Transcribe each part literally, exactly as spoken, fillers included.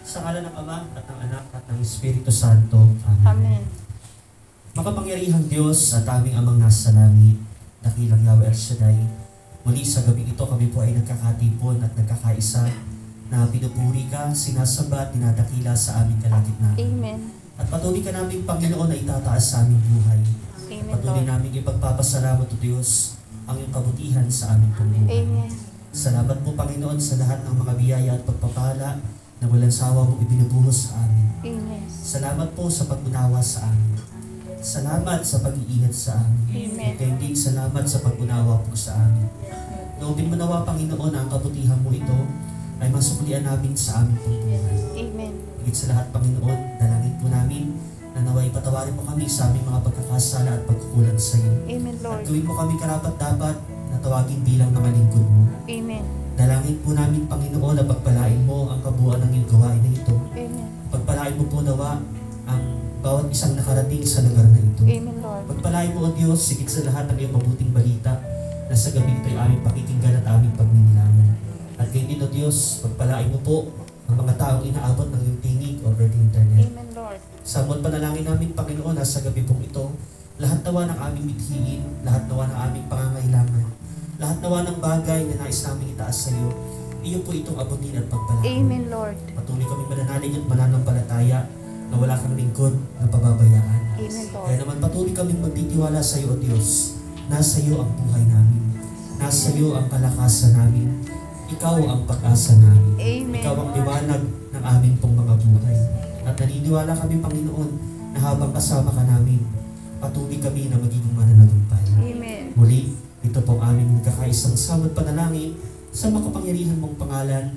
Sa ngalan ng Ama at ng Anak at ng Espiritu Santo. Amen. Amen. Makapangyarihang Diyos at aming Amang nasa langit, dakilang Yahweh El Shaddai, muli sa gabi ito kami po ay nagkakatipon at nagkakaisa na pinupuri ka, sinasamba at dinadakila sa aming kalagitnaan. Amen. At patuloy ka namin, Panginoon, na itataas sa aming buhay. Amen, Patuloy Lord. namin ipagpapasalamat, O Diyos, ang iyong kabutihan sa aming pamumuhay. Amen. Salamat po, Panginoon, sa lahat ng mga biyaya at pagpapala na walang sawa mong ibinubuhos sa amin. Amen. Salamat po sa pag-unawa sa amin. Salamat sa pag-iingat sa amin. Amen. At hindi salamat sa pag-unawa po sa amin. Loobin mo nawa, Panginoon, ang kabutihan mo ito ay masuklian namin sa aming pamumuhay. Amen. Higit sa lahat, Panginoon, dalangin po namin na naway patawarin mo kami sa aming mga pagkakasala at pagkukulang sa iyo. Amen, At Lord. gawin mo kami karapat-dapat na tawagin bilang mga lingkod mo. Amen. Dalangin po namin, Panginoon, na pagpalain mo ang kabuuan ng iyong gawain na ito. Amen. Pagpalain mo po nawa ang bawat isang nakarating sa lugar na ito. Amen, Lord. Pagpalain mo, O Diyos, sigit sa lahat ng iyong mabuting balita na sa gabi ito ay aming pakikinggan at aming pagninilayan. At gayon din, O Diyos, pagpalain mo po ang mga taong inaabot ng iyong tinig over the internet. Amen, Lord. Sa amon panalangin namin, Panginoon, na sa gabi pong ito, lahat nawa ng aming mithiin, lahat nawa ng aming pangangailangan, lahat nawa ng bagay na nais namin itaas sa iyo, iyo po itong abutin at pagpalain. Amen, Lord. Patuloy kami mananalig at mananampalataya na wala kang lingkod na pababayaan. Amen, Lord. Kaya naman patuloy kami magtitiwala sa iyo, O Diyos. Nasa iyo ang buhay namin. Nasa iyo ang kalakasan namin. Ikaw ang pag-asa namin. Amen. Ikaw ang liwanag ng aming pong mga buhay. At naniniwala kami, Panginoon, na habang kasama ka namin, patuloy kami na magiging mananagumpay. Amen. Muli, ito po ang aming kakaisang samad panalangin sa makapangyarihan mong pangalan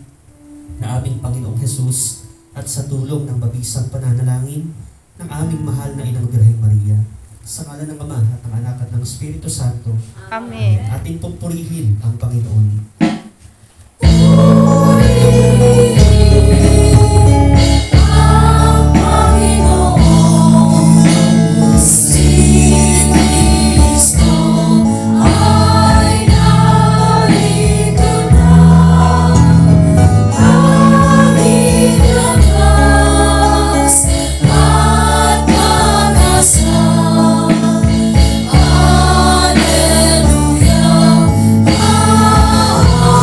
na aming Panginoong Jesus at sa tulong ng mabisang pananalangin ng aming mahal na Inang Birheng Maria. Sa ngalan ng Ama at ng Anak at ng Espiritu Santo, Amen. ating pong purihin ang Panginoon. Hallelujah.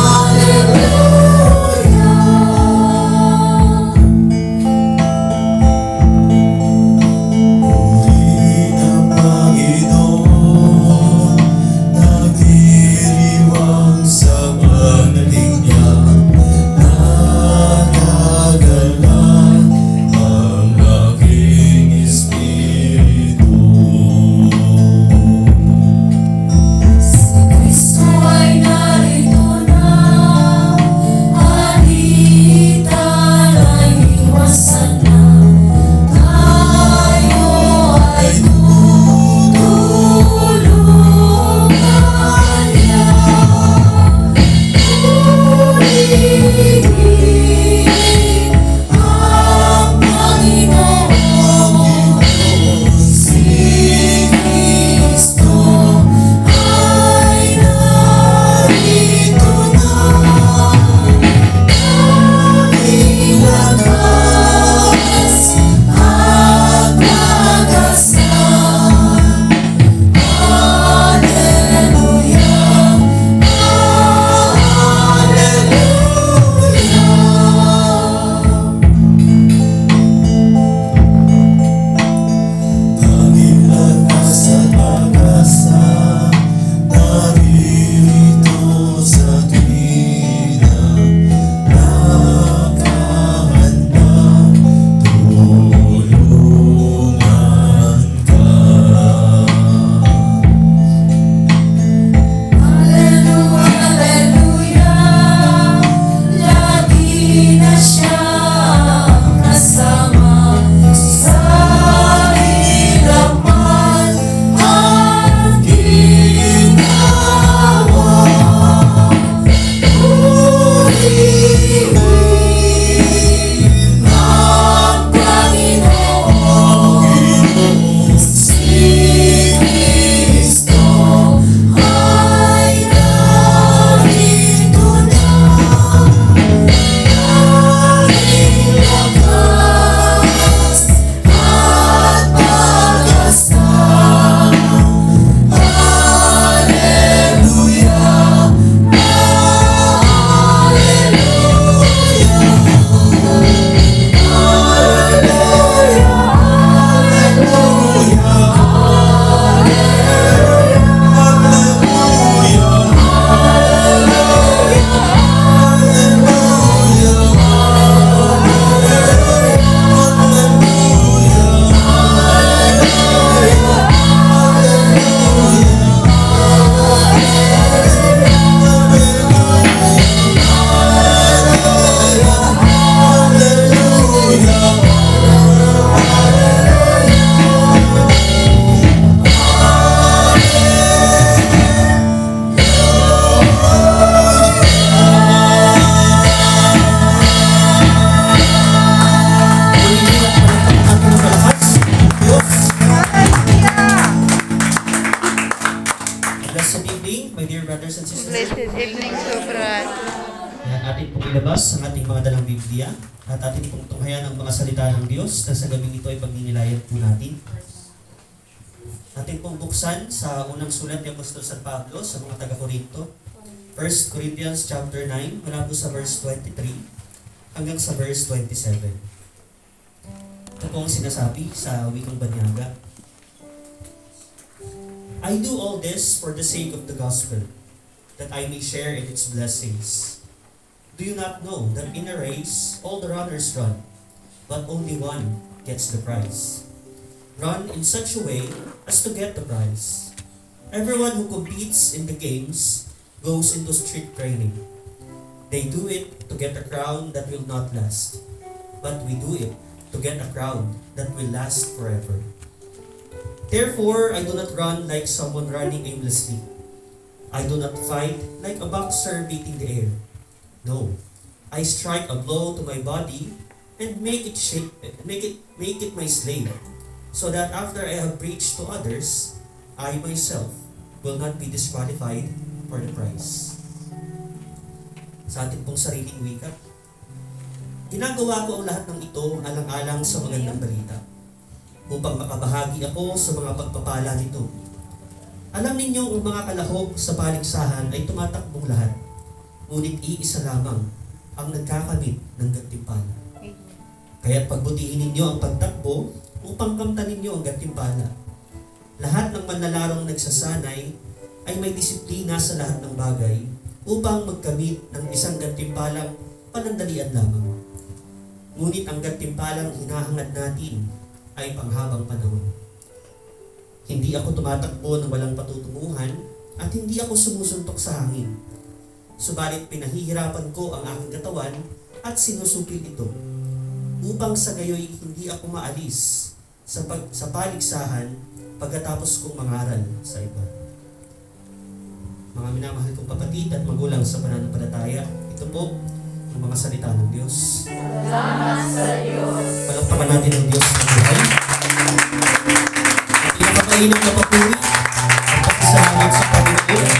evening, my dear brothers and sisters. Blessed evening, Sobrat. Yan, atin pong ilabas ang ating mga dalang Biblia at atin pong tunghayan ang mga salita ng Diyos na sa gabing ito ay pagninilayan po natin. Atin pong buksan sa unang sulat ni Apostol San Pablo sa mga taga-Korinto. First Corinthians chapter nine, mula po sa verse twenty-three hanggang sa verse twenty-seven. Ito po ang sinasabi sa wikang Banyaga. I do all this for the sake of the gospel, that I may share in its blessings. Do you not know that in a race all the runners run, but only one gets the prize? Run in such a way as to get the prize. Everyone who competes in the games goes into strict training. They do it to get a crown that will not last, but we do it to get a crown that will last forever. Therefore, I do not run like someone running aimlessly. I do not fight like a boxer beating the air. No, I strike a blow to my body and make it shape, make it, make it my slave, so that after I have preached to others, I myself will not be disqualified for the prize. Sa ating pong sariling wika, ginagawa ko ang lahat ng ito alang-alang sa magandang balita, upang makabahagi ako sa mga pagpapala nito. Alam ninyo ang mga kalahok sa paligsahan ay tumatakbong lahat, ngunit iisa lamang ang nagkakamit ng gantimpala. Kaya't pagbutihin ninyo ang pagtakbo upang kamtan ninyo ang gantimpala. Lahat ng manlalarong nagsasanay ay may disiplina sa lahat ng bagay upang magkamit ng isang gantimpalang panandalian lamang. Ngunit ang gantimpalang hinahangad natin ay panghabang panahon. Hindi ako tumatakbo ng walang patutunguhan at hindi ako sumusuntok sa hangin. Subalit pinahihirapan ko ang aking katawan at sinusupil ito upang sa gayoy hindi ako maalis sa, pag, sa paligsahan pagkatapos kong mangaral sa iba. Mga minamahal kong kapatid at magulang sa pananampalataya, ito po ang mga salita ng Diyos. Salamat sa Diyos. Palakpakan natin ang Diyos ng buhay. At pinakakainang na papuri at pakisalamat sa Panginoon.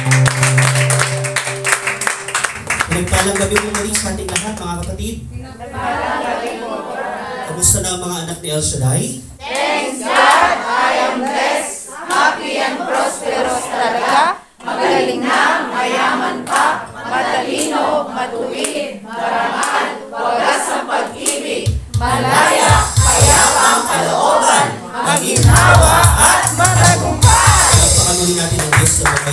Pinagpalang gabi mo muli sa ating lahat, mga kapatid. Pinagpalang gabi mo. Kamusta na ang mga anak ni El Shaddai? Thanks God, I am blessed, happy and prosperous talaga. Magaling na, mayaman pa, matalino, matuwid, marangal, wagas ang pag-ibig, malaya, payapa ang kalooban, maginhawa at matagumpay. Pagpakanuhin natin ang Diyos sa buhay.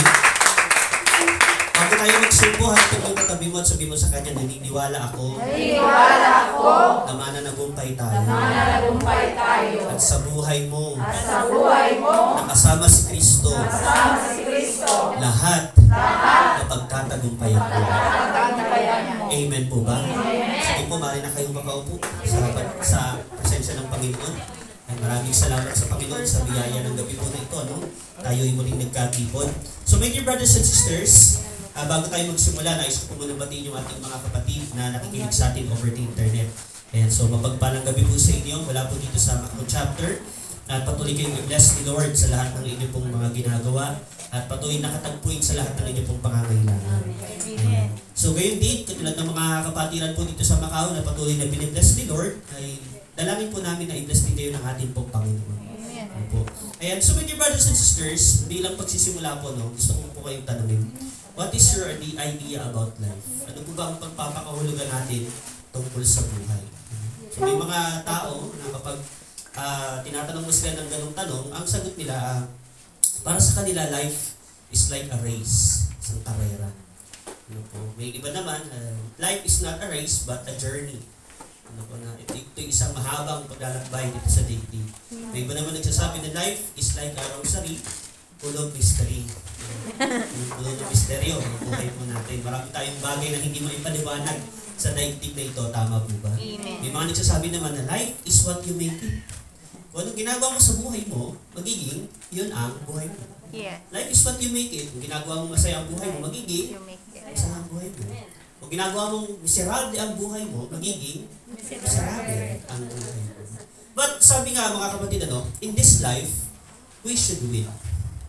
Bago tayo magsumpo, hatid mo katabi mo at sabi mo sa Kanya, naniniwala ako, naniniwala ako, na mananagumpay tayo, na mananagumpay tayo, at sa buhay mo, at sa buhay mo, nakasama si Kristo, kasama si Kristo, lahat, lahat, na pagtatagumpayan ko. pagtatagumpayan mo. Amen po ba? Amen. Sige po, maaari na kayong makaupo sa, sa presensya ng Panginoon. Ay, maraming salamat sa Panginoon sa biyaya ng gabi po na ito. No? Tayo ay muling nagkatipon. So my dear brothers and sisters, uh, bago tayo magsimula, nais ko po muna batiin yung ating mga kapatid na nakikinig sa atin over the internet. And so mapagpalang gabi po sa inyo, wala po dito sa Macno chapter. At patuloy kayong i-bless ni Lord sa lahat ng inyong pong mga ginagawa. At patuloy nakatagpuin sa lahat ng inyong pong pangangailangan. Amen. So gayon din, katulad ng mga kapatiran po dito sa Macau na patuloy na binibless ni Lord, ay dalangin po namin na i-bless din kayo ng ating pong Panginoon. Amen. Po. Ayan, so with your brothers and sisters, bilang pagsisimula po, no, gusto ko po kayong tanungin, what is your idea about life? Ano po ba ang pagpapakahulugan natin tungkol sa buhay? So may mga tao na kapag uh, tinatanong mo sila ng ganong tanong, ang sagot nila, uh, para sa kanila, life is like a race, isang karera. Ano po? May iba naman, uh, life is not a race but a journey. Ano po na, ito, ito isang mahabang paglalakbay dito sa daigdig. May iba naman nagsasabi na life is like a rosary, full of mystery. Pulo ng misteryo, ang buhay po natin. Marami tayong bagay na hindi maipaliwanag sa daigdig na ito. Tama po ba? Amen. May mga nagsasabi naman na life is what you make it. Kung anong ginagawa mo sa buhay mo, magiging yun ang buhay mo. Yeah. Life is what you make it. Kung ginagawa mo masaya ang buhay mo, magiging You make it. masaya ang buhay mo. Kung ginagawa mong miserable ang buhay mo, magiging miserable ang buhay mo. But sabi nga mga kapatid, ano, in this life, we should win.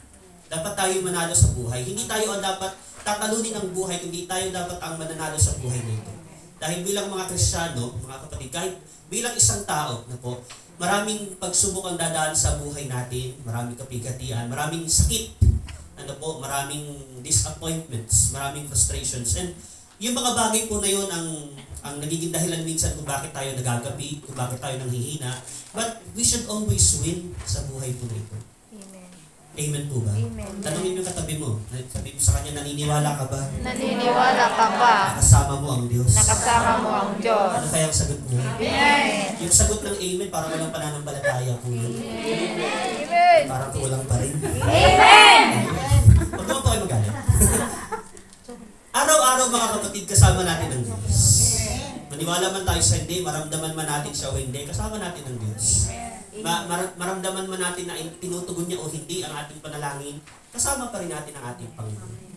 Dapat tayo manalo sa buhay. Hindi tayo ang dapat tatalunin ang buhay, kundi tayo dapat ang mananalo sa buhay na ito. Dahil bilang mga Kristiyano, mga kapatid, kahit bilang isang tao na po, maraming pagsubok ang dadaan sa buhay natin, maraming kapigatian, maraming sakit, ano po, maraming disappointments, maraming frustrations. And yung mga bagay po na yun ang, ang nagiging dahilan minsan kung bakit tayo nagagapi, kung bakit tayo nanghihina. But we should always win sa buhay po na ito. Amen po ba? Amen. Tanungin mo yung katabi mo. Sabi mo sa kanya, naniniwala ka ba? Naniniwala ka ba? Nakasama mo ang Diyos. Nakasama mo ang Diyos. Ano kaya ang sagot mo? Amen. Yung sagot ng amen, parang walang pananampalataya po yun. Amen. Parang kulang pa rin. Amen. Huwag naman po kayo magalit. Araw-araw mga kapatid, kasama natin ang Diyos. Maniwala man tayo sa hindi, maramdaman man natin siya o hindi, kasama natin ang Diyos. Ma mar maramdaman man natin na tinutugon niya o hindi ang ating panalangin, kasama pa rin natin ang ating Panginoon.